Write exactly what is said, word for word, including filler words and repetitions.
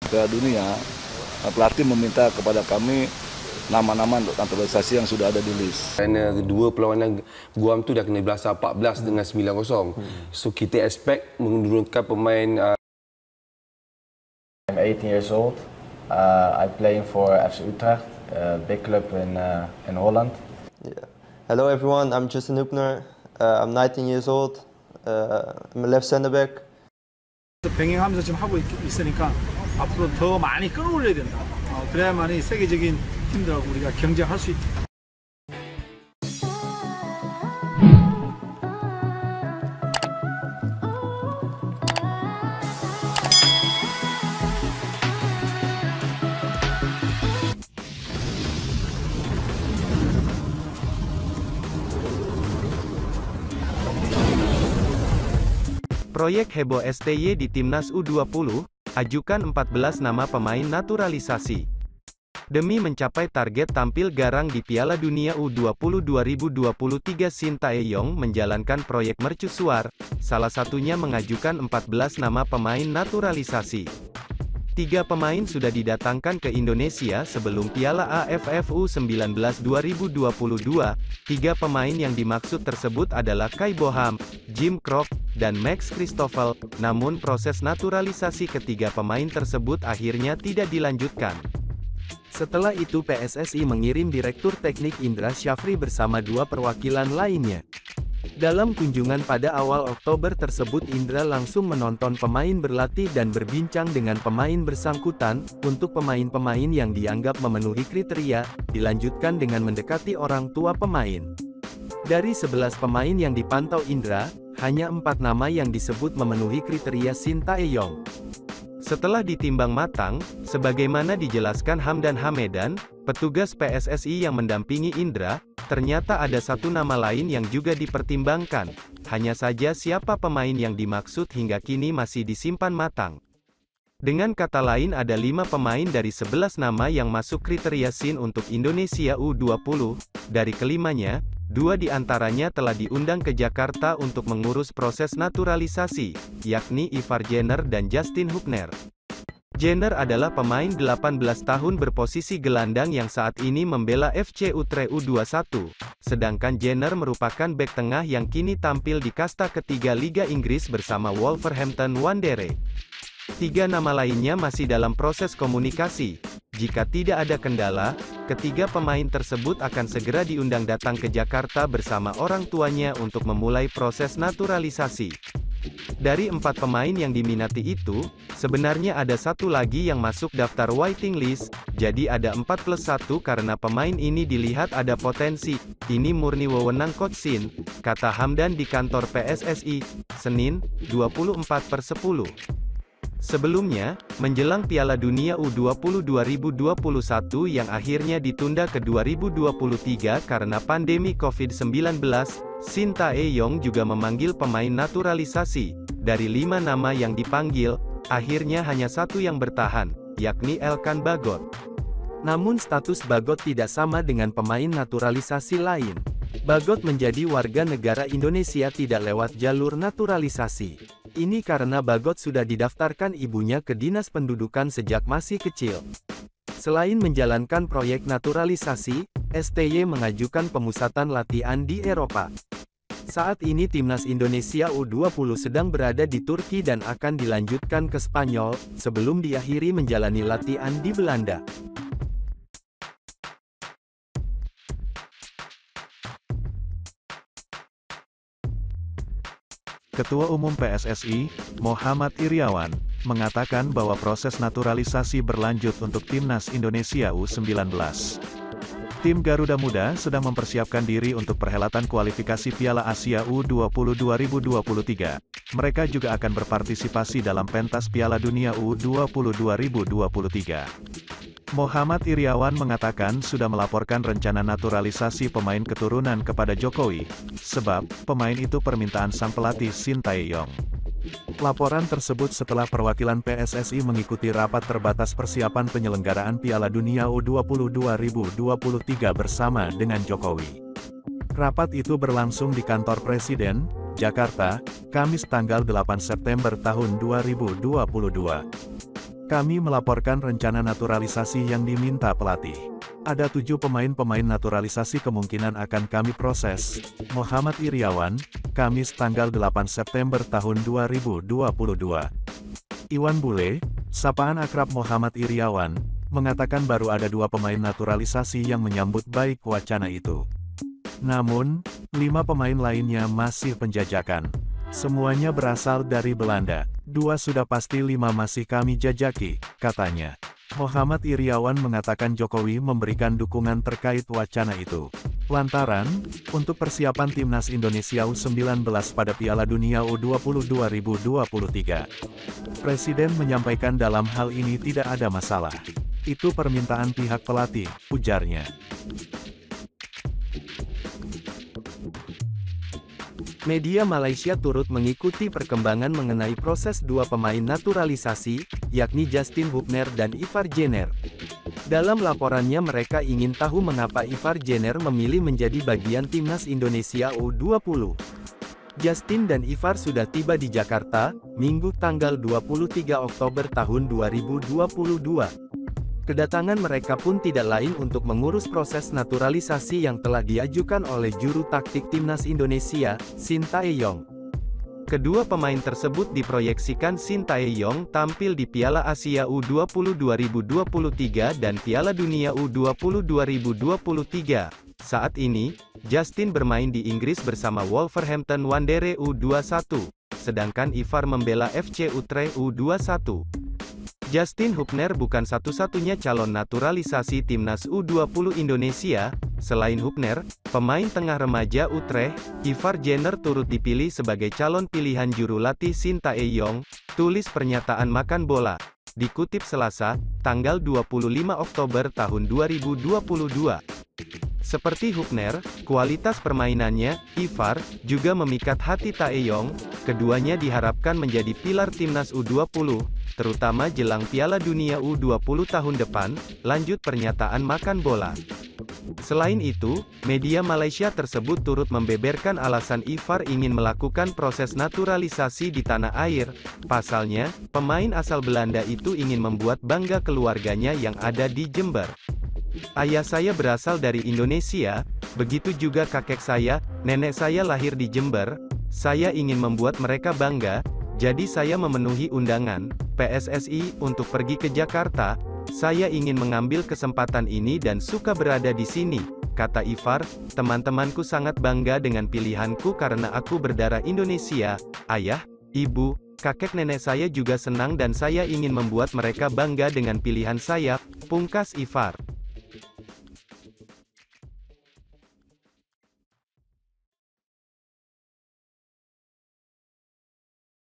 Piala Dunia, pelatih meminta kepada kami nama-nama naturalisasi yang sudah ada di list. Kerana dua perlawanan Guam tu dah kena belasah empat belas hmm. dengan sembilan kosong. Hmm. So kita expect menurunkan pemain. Uh... I'm eighteen years old. Uh, I'm playing for F C Utrecht, a big club in uh, in Holland. Yeah. Hello everyone, I'm Justin Hübner. Uh, I'm nineteen years old. Uh, I'm a left center back. 병행하면서 지금 하고 있, 있으니까 앞으로 더 많이 끌어올려야 된다. 어, 그래야만이 세계적인 팀들하고 우리가 경쟁할 수 있다. Proyek heboh S T Y di Timnas U dua puluh, ajukan empat belas nama pemain naturalisasi. Demi mencapai target tampil garang di Piala Dunia U dua puluh dua ribu dua puluh tiga, Shin Tae-yong menjalankan proyek mercusuar, salah satunya mengajukan empat belas nama pemain naturalisasi. Tiga pemain sudah didatangkan ke Indonesia sebelum Piala A F F U sembilan belas dua ribu dua puluh dua. Tiga pemain yang dimaksud tersebut adalah Kai Boham, Jim Krok, dan Max Christoffel. Namun proses naturalisasi ketiga pemain tersebut akhirnya tidak dilanjutkan. Setelah itu P S S I mengirim Direktur Teknik Indra Syafri bersama dua perwakilan lainnya. Dalam kunjungan pada awal Oktober tersebut, Indra langsung menonton pemain berlatih dan berbincang dengan pemain bersangkutan. Untuk pemain-pemain yang dianggap memenuhi kriteria, dilanjutkan dengan mendekati orang tua pemain. Dari sebelas pemain yang dipantau Indra, hanya empat nama yang disebut memenuhi kriteria Shin Tae-yong. Setelah ditimbang matang, sebagaimana dijelaskan Hamdan Hamedan, petugas P S S I yang mendampingi Indra, ternyata ada satu nama lain yang juga dipertimbangkan. Hanya saja siapa pemain yang dimaksud hingga kini masih disimpan matang. Dengan kata lain ada lima pemain dari sebelas nama yang masuk kriteria Shin untuk Indonesia U dua puluh, dari kelimanya, dua di antaranya telah diundang ke Jakarta untuk mengurus proses naturalisasi, yakni Ivar Jenner dan Justin Hübner. Jenner adalah pemain delapan belas tahun berposisi gelandang yang saat ini membela F C Utrecht U dua puluh satu, sedangkan Jenner merupakan bek tengah yang kini tampil di kasta ketiga Liga Inggris bersama Wolverhampton Wanderers. Tiga nama lainnya masih dalam proses komunikasi. Jika tidak ada kendala, ketiga pemain tersebut akan segera diundang datang ke Jakarta bersama orang tuanya untuk memulai proses naturalisasi. Dari empat pemain yang diminati itu, sebenarnya ada satu lagi yang masuk daftar waiting list, jadi ada empat plus satu karena pemain ini dilihat ada potensi. Ini murni wewenang Coach Shin, kata Hamdan di kantor P S S I, Senin, dua puluh empat per sepuluh. Sebelumnya, menjelang Piala Dunia U dua puluh dua ribu dua puluh satu yang akhirnya ditunda ke dua ribu dua puluh tiga karena pandemi COVID sembilan belas, Shin Tae-yong juga memanggil pemain naturalisasi. Dari lima nama yang dipanggil, akhirnya hanya satu yang bertahan, yakni Elkan Bagot. Namun status Bagot tidak sama dengan pemain naturalisasi lain. Bagot menjadi warga negara Indonesia tidak lewat jalur naturalisasi. Ini karena Bagot sudah didaftarkan ibunya ke Dinas Pendudukan sejak masih kecil. Selain menjalankan proyek naturalisasi, S T Y mengajukan pemusatan latihan di Eropa. Saat ini Timnas Indonesia U dua puluh sedang berada di Turki dan akan dilanjutkan ke Spanyol, sebelum diakhiri menjalani latihan di Belanda. Ketua Umum P S S I, Muhammad Iryawan, mengatakan bahwa proses naturalisasi berlanjut untuk Timnas Indonesia U sembilan belas. Tim Garuda Muda sedang mempersiapkan diri untuk perhelatan kualifikasi Piala Asia U dua puluh dua ribu dua puluh tiga. Mereka juga akan berpartisipasi dalam pentas Piala Dunia U dua puluh dua ribu dua puluh tiga. Muhammad Iryawan mengatakan sudah melaporkan rencana naturalisasi pemain keturunan kepada Jokowi, sebab pemain itu permintaan sang pelatih Shin Tae-yong. Laporan tersebut setelah perwakilan P S S I mengikuti rapat terbatas persiapan penyelenggaraan Piala Dunia U dua puluh dua ribu dua puluh tiga bersama dengan Jokowi. Rapat itu berlangsung di kantor Presiden, Jakarta, Kamis tanggal delapan September tahun dua ribu dua puluh dua. Kami melaporkan rencana naturalisasi yang diminta pelatih. Ada tujuh pemain-pemain naturalisasi kemungkinan akan kami proses. Muhammad Iriawan, Kamis tanggal delapan September tahun dua ribu dua puluh dua. Iwan Bule, sapaan akrab Muhammad Iriawan, mengatakan baru ada dua pemain naturalisasi yang menyambut baik wacana itu. Namun, lima pemain lainnya masih penjajakan. Semuanya berasal dari Belanda. Dua sudah pasti, lima masih kami jajaki, katanya. Muhammad Iriawan mengatakan Jokowi memberikan dukungan terkait wacana itu. Lantaran, untuk persiapan Timnas Indonesia U sembilan belas pada Piala Dunia U dua puluh dua ribu dua puluh tiga. Presiden menyampaikan dalam hal ini tidak ada masalah. Itu permintaan pihak pelatih, ujarnya. Media Malaysia turut mengikuti perkembangan mengenai proses dua pemain naturalisasi, yakni Justin Hubner dan Ivar Jenner. Dalam laporannya mereka ingin tahu mengapa Ivar Jenner memilih menjadi bagian Timnas Indonesia U dua puluh. Justin dan Ivar sudah tiba di Jakarta, Minggu tanggal dua puluh tiga Oktober tahun dua ribu dua puluh dua. Kedatangan mereka pun tidak lain untuk mengurus proses naturalisasi yang telah diajukan oleh juru taktik Timnas Indonesia, Shin Tae-yong. Kedua pemain tersebut diproyeksikan Shin Tae-yong tampil di Piala Asia U dua puluh dua ribu dua puluh tiga dan Piala Dunia U dua puluh dua ribu dua puluh tiga. Saat ini, Justin bermain di Inggris bersama Wolverhampton Wanderers U dua puluh satu, sedangkan Ivar membela F C Utrecht U dua puluh satu. Justin Hubner bukan satu-satunya calon naturalisasi Timnas U dua puluh Indonesia. Selain Hubner, pemain tengah remaja Utrecht, Ivar Jenner turut dipilih sebagai calon pilihan juru latih Shin Tae-yong, tulis pernyataan Makan Bola. Dikutip Selasa, tanggal dua puluh lima Oktober tahun dua ribu dua puluh dua. Seperti Hubner, kualitas permainannya, Ivar, juga memikat hati Tae-yong. Keduanya diharapkan menjadi pilar Timnas U dua puluh, terutama jelang Piala Dunia U dua puluh tahun depan, lanjut pernyataan Makan Bola. Selain itu, media Malaysia tersebut turut membeberkan alasan Ivar ingin melakukan proses naturalisasi di tanah air. Pasalnya, pemain asal Belanda itu ingin membuat bangga keluarganya yang ada di Jember. Ayah saya berasal dari Indonesia, begitu juga kakek saya, nenek saya lahir di Jember. Saya ingin membuat mereka bangga, jadi saya memenuhi undangan P S S I untuk pergi ke Jakarta. Saya ingin mengambil kesempatan ini dan suka berada di sini, kata Ivar. Teman-temanku sangat bangga dengan pilihanku karena aku berdarah Indonesia. Ayah, ibu, kakek nenek saya juga senang dan saya ingin membuat mereka bangga dengan pilihan saya, pungkas Ivar.